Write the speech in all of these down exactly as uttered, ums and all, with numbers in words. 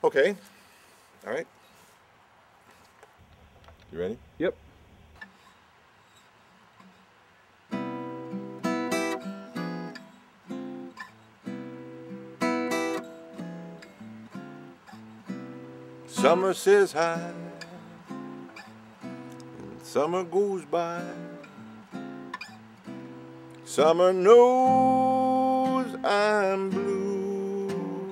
Okay. All right. You ready? Yep. Summer says hi, and summer goes by. Summer knows I'm blue.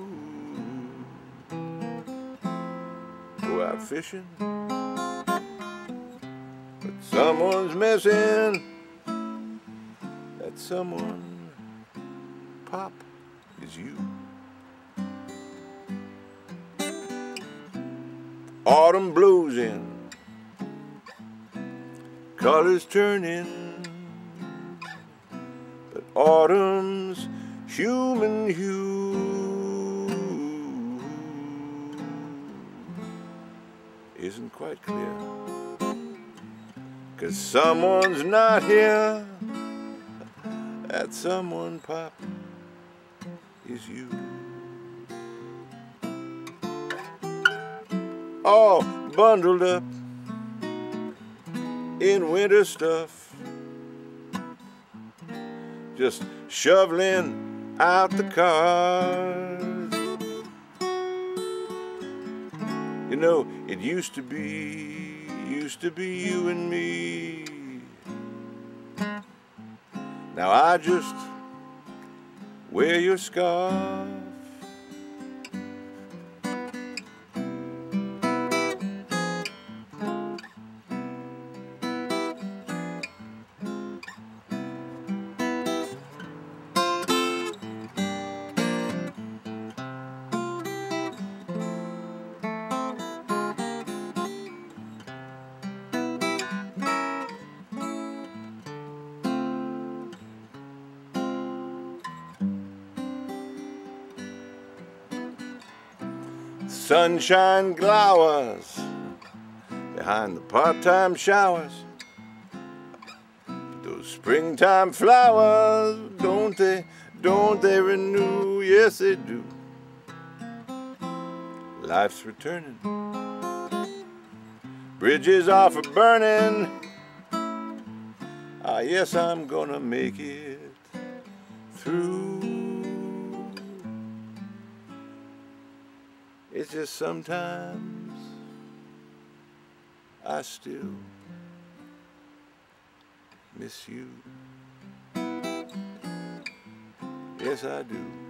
Go out fishing, but someone's missing. That someone, Pop, is you. Autumn blows in, colors turning, but autumn's human hue isn't quite clear, 'cause someone's not here. That someone, Pop, is you. All bundled up in winter stuff, just shoveling out the cars. You know, it used to be, used to be you and me. Now I just wear your scarf. Sunshine glowers behind the part-time showers. Those springtime flowers, don't they, don't they renew? Yes, they do. Life's returning, bridges are for burning. Ah, yes, I'm gonna make it through. It's just sometimes I still miss you. Yes, I do.